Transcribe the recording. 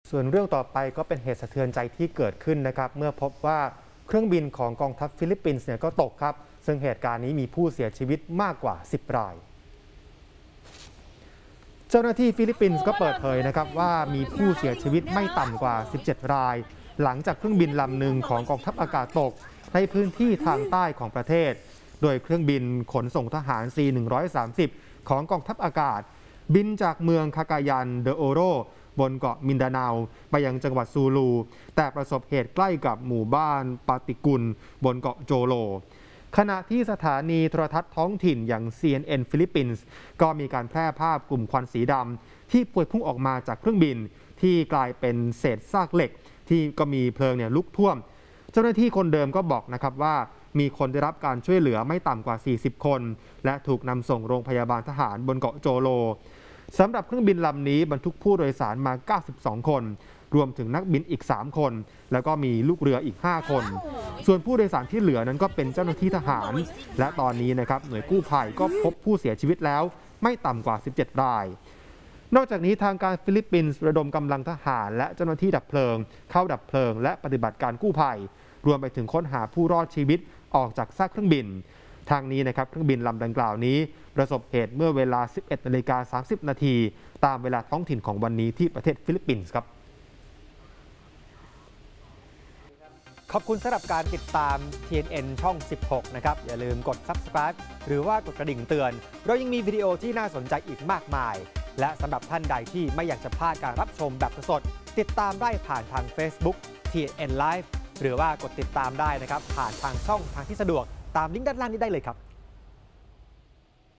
ส่วนเรื่องต่อไปก็เป็นเหตุสะเทือนใจที่เกิดขึ้นนะครับเมื่อพบว่าเครื่องบินของกองทัพฟิลิปปินส์ก็ตกครับซึ่งเหตุการณ์นี้มีผู้เสียชีวิตมากกว่า10รายเจ้าหน้าที่ฟิลิปปินส์ก็เปิดเผยนะครับว่ามีผู้เสียชีวิตไม่ต่ำกว่า17รายหลังจากเครื่องบินลำหนึ่งของกองทัพอากาศตกในพื้นที่ทางใต้ของประเทศโดยเครื่องบินขนส่งทหาร C-130 ของกองทัพอากาศบินจากเมืองคากายันเดโอโรบนเกาะมินดาเนาไปยังจังหวัดซูลูแต่ประสบเหตุใกล้กับหมู่บ้านปาติกุลบนเกาะโจโลขณะที่สถานีโทรทัศน์ท้องถิ่นอย่าง CNN ฟิลิปปินส์ก็มีการแพร่ภาพกลุ่มควันสีดำที่พวยพุ่งออกมาจากเครื่องบินที่กลายเป็นเศษซากเหล็กที่ก็มีเพลิงลุกท่วมเจ้าหน้าที่คนเดิมก็บอกนะครับว่ามีคนได้รับการช่วยเหลือไม่ต่ำกว่า40คนและถูกนำส่งโรงพยาบาลทหารบนเกาะโจโลสำหรับเครื่องบินลำนี้บรรทุกผู้โดยสารมา92คนรวมถึงนักบินอีก3คนแล้วก็มีลูกเรืออีก5คนส่วนผู้โดยสารที่เหลือนั้นก็เป็นเจ้าหน้าที่ทหารและตอนนี้นะครับหน่วยกู้ภัยก็พบผู้เสียชีวิตแล้วไม่ต่ำกว่า17รายนอกจากนี้ทางการฟิลิปปินส์ระดมกำลังทหารและเจ้าหน้าที่ดับเพลิงเข้าดับเพลิงและปฏิบัติการกู้ภัยรวมไปถึงค้นหาผู้รอดชีวิตออกจากซากเครื่องบินทางนี้นะครับเครื่องบินลำดังกล่าวนี้ประสบเหตุเมื่อเวลา 11:30 น.ตามเวลาท้องถิ่นของวันนี้ที่ประเทศฟิลิปปินส์ครับขอบคุณสำหรับการติดตาม TNN ช่อง 16 นะครับอย่าลืมกด Subscribe หรือว่ากดกระดิ่งเตือนเรายังมีวิดีโอที่น่าสนใจอีกมากมายและสำหรับท่านใดที่ไม่อยากจะพลาดการรับชมแบบสดติดตามได้ผ่านทาง Facebook TNN Live หรือว่ากดติดตามได้นะครับผ่านทางช่องทางที่สะดวกตามลิงก์ด้านล่างนี้ได้เลยครับ